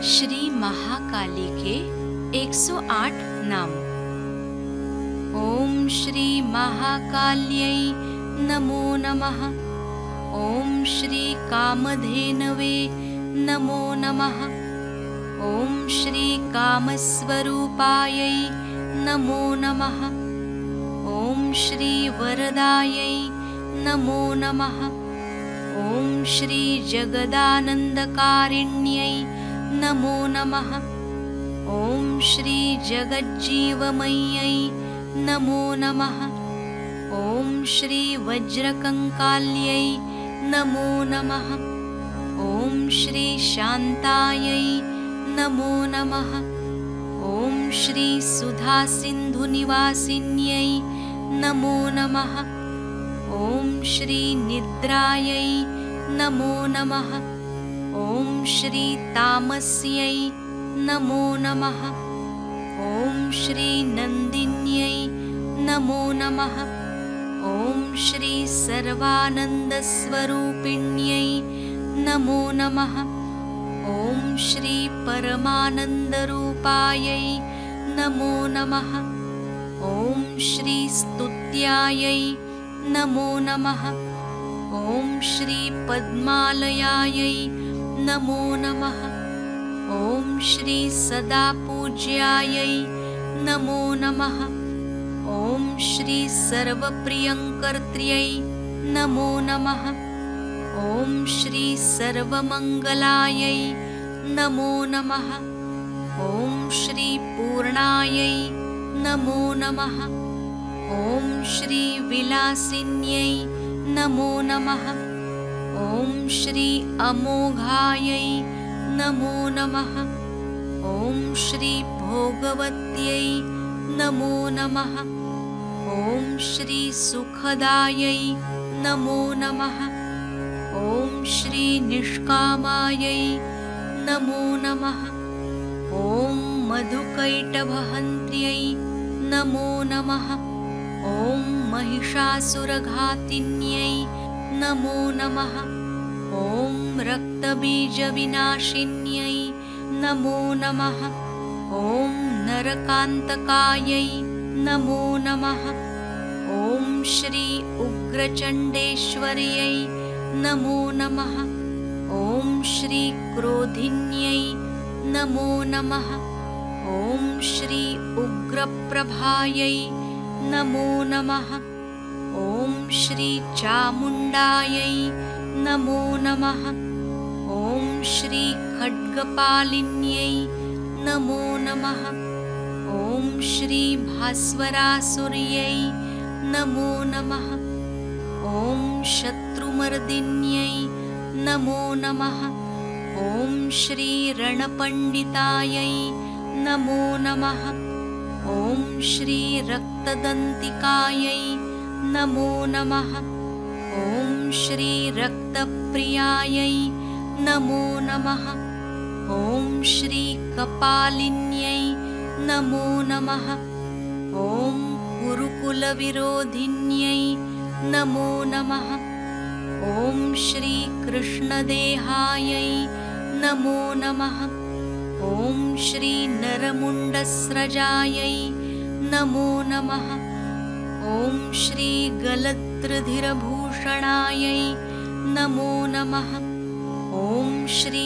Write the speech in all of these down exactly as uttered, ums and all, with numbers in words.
श्री महाकाली के एक सौ आठ नाम। ओम श्री महाकाल्यै नमो नमः। ओम श्री कामधेनवे नमो नमः। ओम श्री कामस्वरूपायै नमो नमः। ओम श्री वरदायै नमो नमः। ओम श्री जगदानंदकारिण्यै नमो नमः। ओम श्री जगज्जीवमय्यै नमो नमः। ओम श्री वज्रकंकाल्यै नमो नमः। ओम श्री शांतायै नमो नमः। ओम श्री सुधासिन्धुनिवासिन्यै नमो नमः। ओम श्री निद्रायै नमो नमः। ओम श्री तामस्यै नमो नमः। ओम श्री नंदिन्यै नमो नमः। ओम श्री सर्वानंदस्वरूपिण्यै नमो नमः। ओम श्री परमानंदरूपायै नमो नमः। ओम श्री स्तुत्यायै नमो नमः। ओम श्री पद्मालयायै नमो नमः। ओम श्री सदा पूज्यायै नमो नमः। ओम श्री सर्वप्रियंकर्त्र्यै नमो नमः। ओम श्री सर्वमंगलायै नमो नमः। ओम श्री पूर्णायै नमो नमः। ओम श्री विलासिन्यै नमो नमः। ओम श्री अमोघायै नमो नमः। ओम श्री भोगवत्यै नमो नमः। ओम श्री सुखदायै नमो नमः। ओम श्री निष्कामायै नमो नमः। ओम मधुकैटभहन्त्र्यै नमो नमः। ओम महिषासुरघातिन्यै नमो नमः। ओम रक्तबीजविनाशिन्यै नमो नमः। ओम नरकान्तकायै नमो नमः। ओम श्री उग्रचण्डेश्वर्यै नमो नमः। ओम श्री क्रोधिन्यै नमो नमः। ओम श्री उग्रप्रभायै नमो नमः। ओम श्री चामुण्डायै नमो नमः। ओम श्री खड्गपालिन्यै नमो नमः। ओम श्री भास्वरासुर्यै नमो नमः। ओम शत्रुमर्दिन्यै नमो नमः। ओम श्री रणपण्डितायै नमो नमः। ओम श्री रक्तदन्तिकायै नमो नमः। ओम श्री रक्तप्रियायै नमो नमः। ओम श्री कपालिन्यै नमो नमः। ओम कुरुकुलविरोधिन्यै नमो नमः। ओम श्री कृष्णदेहायै नमो नमः। ओम श्री नरमुण्डस्रजायै नमो नमः। ओम श्री गलत्रधिरभूषणायै नमो नमः। ओम श्री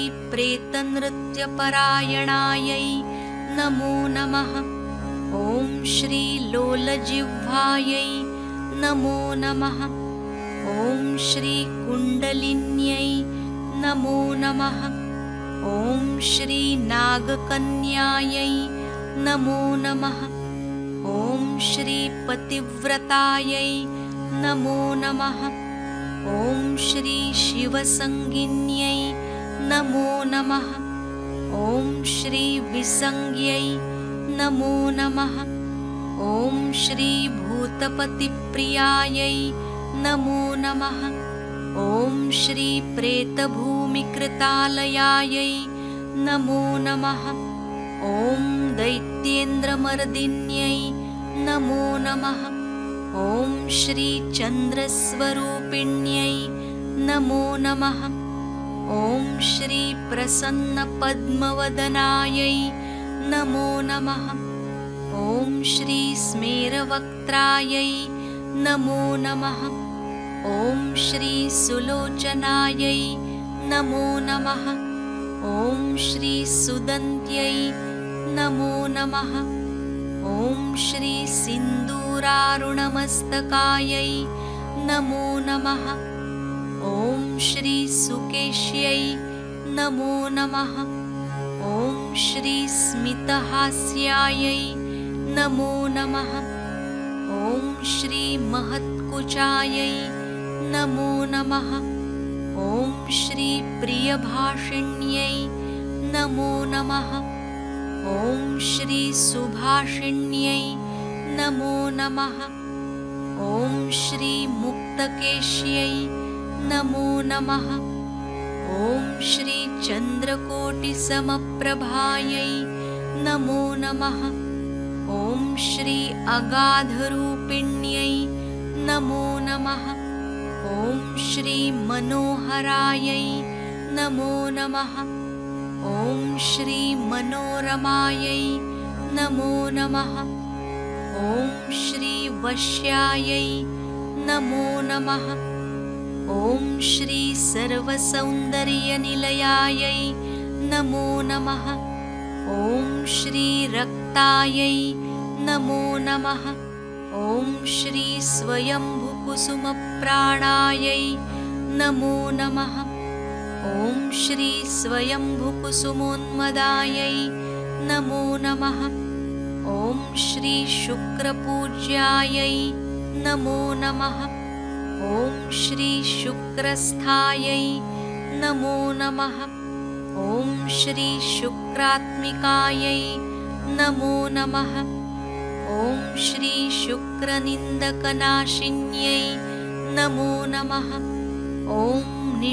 प्रेतनृत्यपरायणायै नमो नमः। ओम श्री लोलजिह्वायै नमो नमः। ओम श्री कुण्डलिन्यै नमो नमः। ओम श्री नागकन्यायै नमो नमः। ओम श्री पतिव्रतायै नमो नमः। ओम श्री शिवसंगिन्यै नमो नमः। ओम श्री विसंज्ञै नमो नमः। ओम श्री भूतपतिप्रियायै नमो नमः। ओम श्री प्रेतभूमिकृतालयायै नमो नमः। ओम दैत्येन्द्रमर्दिन्यै नमो नमः। ओम श्री चन्द्रस्वरूपिण्यै नमो नमः। ॐ श्री प्रसन्नपद्मवदनायै नमो नमः। ॐ श्री स्मेरवक्त्रायै नमो नमः। ॐ श्री सुलोचनायै नमो नमः। ॐ श्री सुदन्त्यै नमो नमः। ॐ श्री सिन्दूरारुणमस्तकायै नमो नमः। ॐ श्री सुकेश्यै नमो नमः। ॐ श्री स्मितहास्यायै नमो नमः। ॐ श्री महत्कुचायै नमो नमः। ॐ श्री प्रियभाषिण्यै नमो नमः। ॐ श्री सुभाषिण्यै नमो नमः। ॐ श्री मुक्तकेश्यै नमो नमः। ॐ श्री चन्द्रकोटिसमप्रभायै नमो नमः। ॐ श्री अगाधरूपिण्यै नमो नमः। ॐ श्री मनोहरायै नमो नमः। ॐ श्री मनोरमायै नमो नमः। ॐ श्री वश्यायै नमो नमः। ॐ श्री सर्वसौन्दर्यनिलयायै नमो नमः। ॐ श्री रक्तायै नमो नमः। ॐ श्री स्वयंभुकुसुमप्राणायै नमो नमः। ॐ श्री स्वयंभुकुसुमोन्मदायै नमो नमः। ॐ श्री शुक्रपूज्यायै नमो नमः। ॐ श्री शुक्रस्थायै नमो नमः। ॐ श्री शुक्रात्मिकायै नमो नमः। ॐ श्री शुक्रनिन्दकनाशिन्यै नमो नमः। ॐ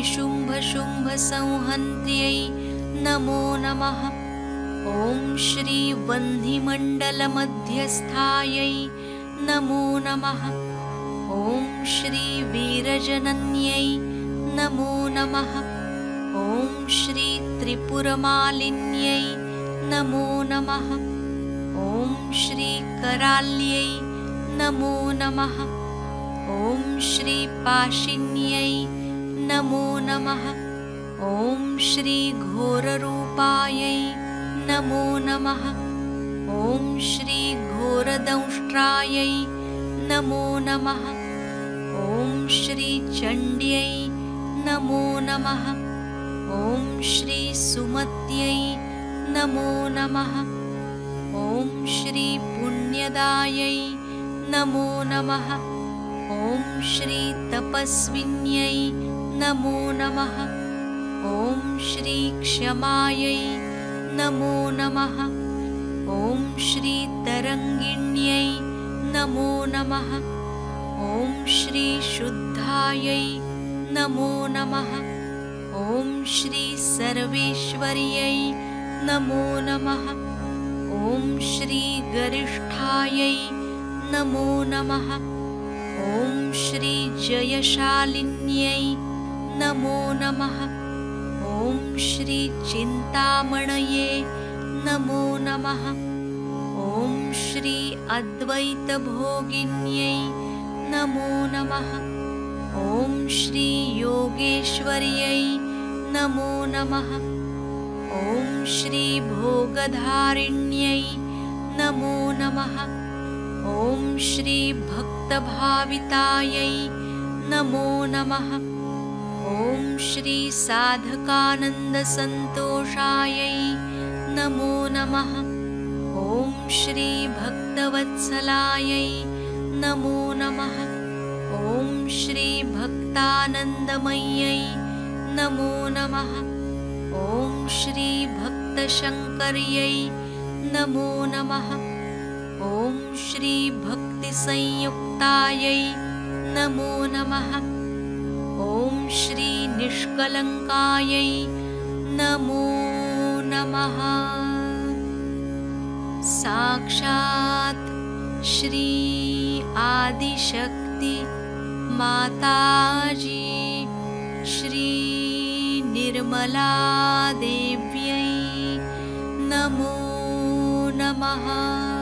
निशुम्भशुम्भसंहन्त्यै नमो नमः। ॐ श्री वह्निमण्डलमध्यस्थायै नमो नमः। ॐ श्री वीरजनन्यै नमो नमः। ॐ श्री त्रिपुरमालिन्यै नमो नमः। ॐ श्री कराल्यै नमो नमः। ॐ श्री पाशिन्यै नमो नमः। ॐ श्री घोररूपायै नमो नमः। ॐ श्री घोरदंष्ट्रायै नमो नमः। ॐ श्री चण्ड्यै नमो नमः। ॐ श्री सुमत्यै नमो नमः। ॐ श्री पुण्यदायै नमो नमः। ॐ श्री तपस्विन्यै नमो नमः। ॐ श्री क्षमायै नमो नमः। ॐ श्री तरङ्गिण्यै नमो नमः। ॐ श्री शुद्धायै नमो नमः। ॐ श्री सर्वेश्वर्यै नमो नमः। ॐ श्री गरिष्ठायै नमो नमः। ॐ श्री जयशालिन्यै नमो नमः। ॐ श्री चिन्तामणये नमो नमः। ॐ श्री अद्वैतभोगिन्यै नमो नमः। ॐ श्री योगेश्वर्यै नमो नमः। ॐ श्री भोगधारिण्यै नमो नमः। ॐ श्री भक्तभावितायै नमो नमः। ॐ श्री साधकानन्दसन्तोषायै नमो नमः। ॐ श्री भक्तवत्सलायै नमो नमः। ॐ श्री भक्तानन्दमय्यै नमो नमः। ॐ श्री भक्तशङ्कर्यै नमो नमः। ॐ श्री भक्तिसंयुक्तायै नमो नमः। ॐ श्री निष्कलङ्कायै नमो नमः। साक्षात् श्री आदिशक्ति माताजी श्री श्रीनिर्मलादेव्यै नमो नमः।